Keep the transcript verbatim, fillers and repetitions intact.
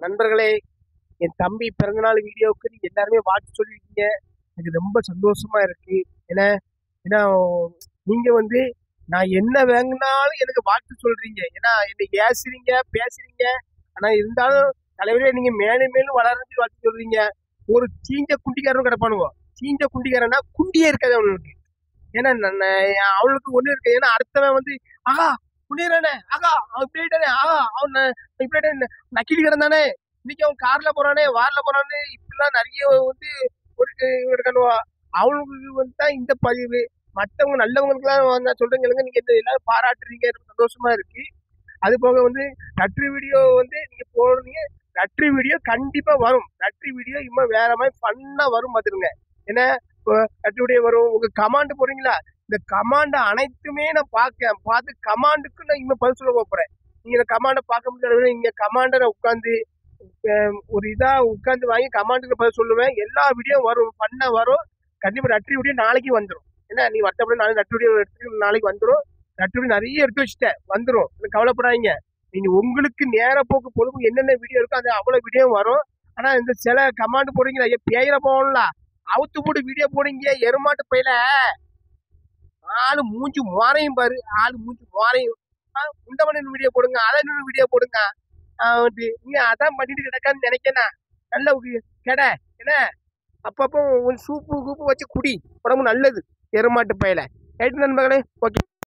நண்பர்களே, என் தம்பி பிறந்தநாள் வீடியோவுக்கு நீங்க எல்லாருமே வாழ்த்து சொல்லியிருக்கீங்க. எனக்கு ரொம்ப சந்தோஷமா இருக்கு. ஏன்னா ஏன்னா நீங்க வந்து நான் என்ன வாங்கினாலும் எனக்கு வாழ்த்து சொல்றீங்க. ஏன்னா என்னை ஏசுறீங்க, பேசுறீங்க. ஆனா இருந்தாலும் தலைவரே நீங்க மேலும் மேலும் வளர்ந்து வாழ்த்து சொல்றீங்க. ஒரு சீஞ்ச குண்டிக்காரனும் கிடப்பானுவோ. சீஞ்ச குண்டிக்காரன்னா குண்டியே இருக்காது அவனுக்கு. ஏன்னா நான் அவளுக்கு ஒண்ணு இருக்கு. ஏன்னா அடுத்தவன் வந்து ஆகா குடியறானே, ஆகா அவன் இப்படிட்டானே, ஆகா அவன் இப்படி நக்கிடி கிடந்தானே, இன்னைக்கு அவன் கார்ல போறானே, வார்ல போறானே, இப்படிலாம் நிறைய வந்து ஒரு இருக்கானுவா. அவனுக்கு வந்து தான் இந்த பதிவு. மற்றவங்க நல்லவங்களுக்குலாம் நான் சொல்றேன் கேளுங்க, நீங்க இந்த எல்லாரும் பாராட்டுறீங்க, சந்தோஷமா இருக்கு. அது போக வந்து நட்ரி வீடியோ வந்து நீங்க போடுறீங்க. நட்ரி வீடியோ கண்டிப்பா வரும். நட்ரி வீடியோ இன்னும் வேற மாதிரி ஃபன்னா வரும் பார்த்துருங்க. ஏன்னா நட்ரி வீடியோ வரும். உங்க கமாண்ட் போடுறீங்களா, இந்த கமாண்ட் அனைத்துமே நான் பார்க்கேன். பார்த்து கமாண்டுக்கு நான் இன்னும் பதில் சொல்ல போறேன். நீங்க இந்த கமாண்டை பார்க்க முடியாது. இங்க கமாண்டை நான் உட்காந்து ஒரு இதா உட்காந்து வாங்கி கமாண்டுக்கு பதில் சொல்லுவேன். எல்லா வீடியோ வரும், ஃபன்னா வரும். கண்டிப்பா நட்ரி வீடியோ நாளைக்கு வந்துடும். ஏன்னா நீ வருத்தப்பட நாளைக்கு நட்ரி வீடியோ எடுத்து நாளைக்கு வந்துடும். நட்ரி வீடியோ நிறைய எடுத்து வச்சுட்டேன், வந்துடும். கவலைப்படாதீங்க. நீங்க உங்களுக்கு நேர போக்கு பொழுது என்னென்ன வீடியோ இருக்கோ அது அவ்வளவு வீடியோ வரும். ஆனா இந்த சில கமாண்ட் போடுறீங்களா, பேயில போகணும்ல, அவுத்து போட்டு வீடியோ போடுங்க. எருமாட்டு பையில ஆளு மூஞ்சி மோரையும் பாரு, ஆளு மூஞ்சி மோரையும். உண்டமணின் வீடியோ போடுங்க, அதன் வீடியோ போடுங்க. நீ அதான் பண்ணிட்டு கிடக்கான்னு நினைக்கணும். நல்ல கடை என்ன அப்பப்போ சூப்பு கூப்பு வச்சு குடி, உடம்பு நல்லது. எருமாட்டு பையில. ரைட் நண்பர்களே, ஓகே.